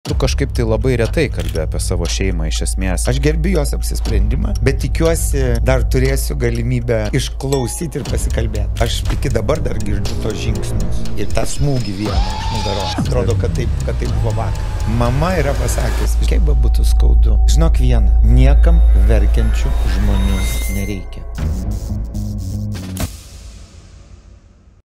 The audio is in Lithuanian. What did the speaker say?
tu kažkaip tai labai retai kalbė apie savo šeimą iš esmės. Aš gerbiu jos apsisprendimą, bet tikiuosi dar turėsiu galimybę išklausyti ir pasikalbėti. Aš iki dabar dar girdžiu tos žingsnius ir tą smūgį vieną iš nugaros. Atrodo, kad taip buvo vakar. Mama yra pasakęs, kaip būtų skaudu. Žinok vieną, niekam verkiančių žmonių nereikia.